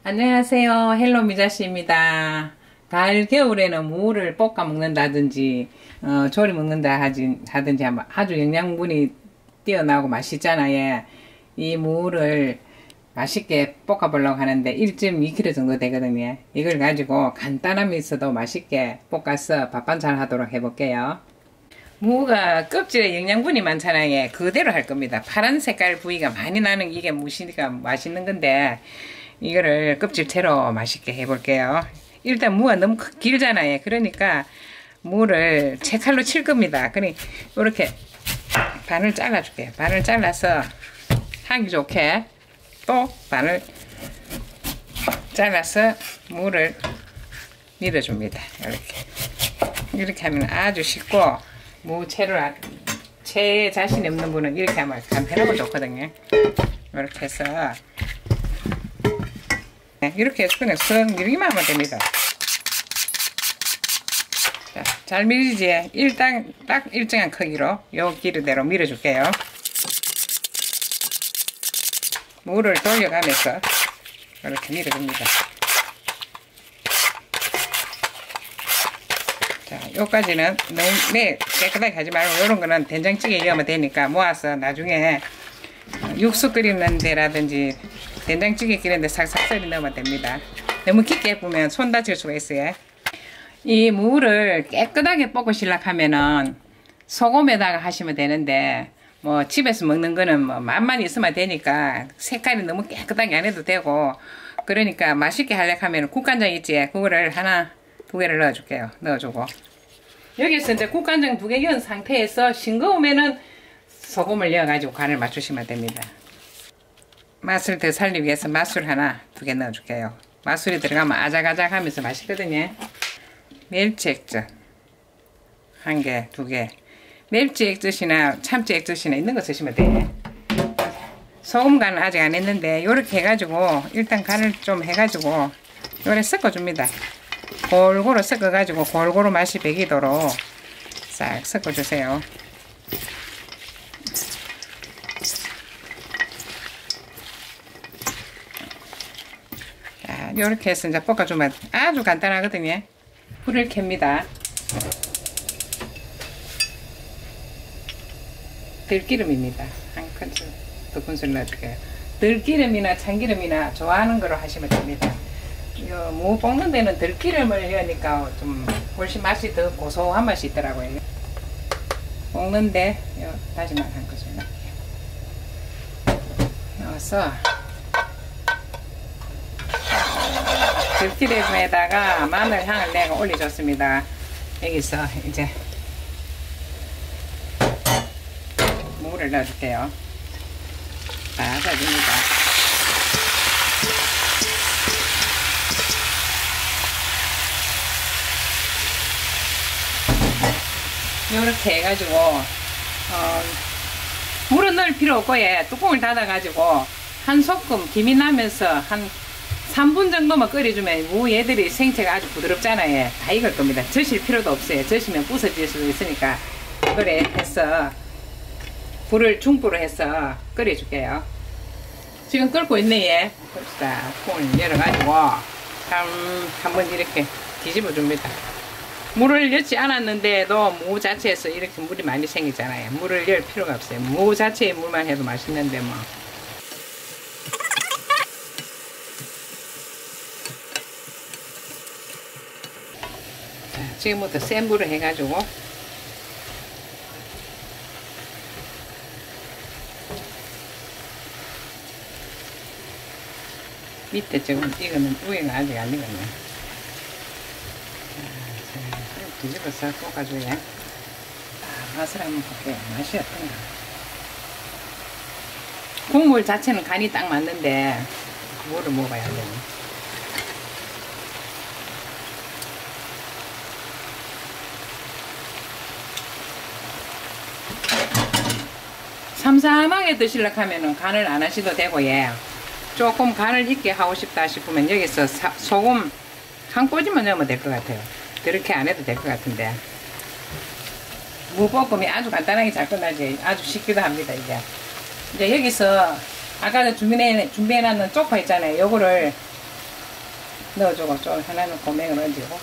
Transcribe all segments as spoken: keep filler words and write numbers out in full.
안녕하세요. 헬로 미자씨입니다. 가을 겨울에는 무를 볶아 먹는다든지 어, 조리 먹는다 하지, 하든지 아주 영양분이 뛰어나고 맛있잖아요. 이 무를 맛있게 볶아 보려고 하는데 일 점 이 킬로그램 정도 되거든요. 이걸 가지고 간단함이 있어도 맛있게 볶아서 밥반찬 하도록 해볼게요. 무가 껍질에 영양분이 많잖아요. 그대로 할 겁니다. 파란 색깔 부위가 많이 나는 이게 무시니까 맛있는 건데 이거를 껍질채로 맛있게 해볼게요. 일단 무가 너무 길잖아요. 그러니까 무를 채칼로 칠 겁니다. 그러니 이렇게 반을 잘라줄게요. 반을 잘라서 하기 좋게 또 반을 잘라서 무를 밀어줍니다. 이렇게 이렇게 하면 아주 쉽고 무채를 채에 자신 없는 분은 이렇게 하면 간편하고 좋거든요. 이렇게 해서 이렇게 해서 그냥 쓱 밀기만 하면 됩니다. 자, 잘 밀리지? 일단 딱 일정한 크기로 요 길이대로 밀어줄게요. 무를 돌려가면서 이렇게 밀어줍니다. 자, 요까지는 너무 네, 깨끗하게 하지 말고 요런 거는 된장찌개에 넣으면 되니까 모아서 나중에 육수 끓이는 데라든지 된장찌개 끓이는데 싹싹 썰이 넣으면 됩니다. 너무 깊게 보면 손 다칠 수가 있어요. 이 무를 깨끗하게 볶으시려고 하면은 소금에다가 하시면 되는데 뭐 집에서 먹는 거는 뭐 맛만 있으면 되니까 색깔이 너무 깨끗하게 안 해도 되고 그러니까 맛있게 하려고 하면 국간장 있지? 그거를 하나 두 개를 넣어줄게요. 넣어주고 여기서 이제 국간장 두 개 넣은 상태에서 싱거우면은 소금을 넣어가지고 간을 맞추시면 됩니다. 맛을 더 살리기 위해서 맛술 하나 두 개 넣어줄게요. 맛술이 들어가면 아작아작 하면서 맛있거든요. 멸치액젓 한 개, 두 개. 멸치액젓이나 참치액젓이나 있는 거 쓰시면 돼요. 소금 간은 아직 안 했는데 요렇게 해가지고 일단 간을 좀 해가지고 요래 섞어줍니다. 골고루 섞어가지고 골고루 맛이 배기도록 싹 섞어주세요. 자, 요렇게 해서 이제 볶아주면 아주 간단하거든요. 불을 켭니다. 들기름입니다. 한 큰술, 두 큰술 넣어줄게요. 들기름이나 참기름이나 좋아하는 거로 하시면 됩니다. 요 무 볶는 데는 들기름을 넣으니까 좀 훨씬 맛이 더 고소한 맛이 있더라고요. 볶는데 요 다시마 한 큰술 넣을게요. 넣어서 들기름에다가 마늘 향을 내가 올려줬습니다. 여기서 이제 무를 넣어줄게요. 빠져줍니다. 이렇게 해가지고 어, 물은 넣을 필요 없고 예, 뚜껑을 닫아가지고 한 소끔 김이 나면서 한 삼 분 정도만 끓여주면 무 얘들이 생채가 아주 부드럽잖아요. 다 익을 겁니다. 저실 필요도 없어요. 저시면 부서질 수도 있으니까 그래 해서 불을 중불로 해서 끓여줄게요. 지금 끓고 있네. 예. 봅시다. 뚜껑을 열어가지고 한, 한번 이렇게 뒤집어 줍니다. 물을 넣지 않았는데도 무 자체에서 이렇게 물이 많이 생기잖아요. 물을 열 필요가 없어요. 무 자체에 물만 해도 맛있는데 뭐. 자, 지금부터 센 불을 해가지고 밑에 지금 이거는 위에는 아직 안 익었네. 뒤집어서 볶아줘야 맛을 한번 볼게요. 맛이 어떤가. 국물 자체는 간이 딱 맞는데 물을 먹어야 돼요. 삼삼하게 드시려고 하면 간을 안 하셔도 되고 예. 조금 간을 있게 하고 싶다 싶으면 여기서 사, 소금 한 꼬집만 넣으면 될 것 같아요. 그렇게 안 해도 될 것 같은데 무볶음이 아주 간단하게 잘 끝나지. 아주 쉽기도 합니다. 이게 이제 여기서 아까 준비해, 준비해놨는 쪽파 있잖아요. 요거를 넣어주고 좀 하나는 고명을 얹고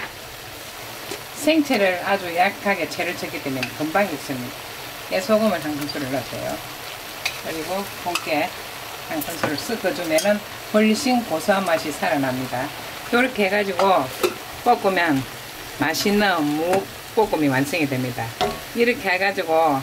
생채를 아주 약하게 채를 쳤기 때문에 금방 익습니다. 깨소금을 한 큰술을 넣어줘요. 그리고 콩깨 한 큰술을 섞어주면은 훨씬 고소한 맛이 살아납니다. 이렇게 해가지고 볶으면 맛있는 무볶음이 완성이 됩니다. 이렇게 해가지고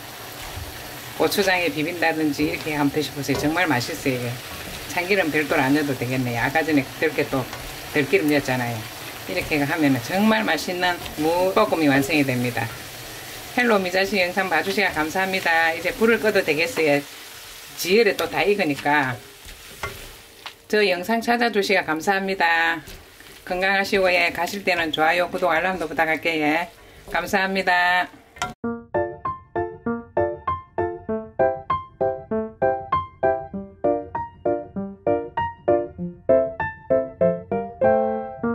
고추장에 비빈다든지 이렇게 한번 드셔보세요. 정말 맛있어요. 이게. 참기름 별도로 안 넣어도 되겠네요. 아까 전에 그렇게 또 들기름 넣었잖아요. 이렇게 하면 정말 맛있는 무볶음이 완성이 됩니다. 헬로 미자씨 영상 봐주시면 감사합니다. 이제 불을 꺼도 되겠어요. 지열에 또 다 익으니까. 저 영상 찾아주시면 감사합니다. 건강하시고 예, 가실 때는 좋아요, 구독, 알람도 부탁할게요. 예. 감사합니다.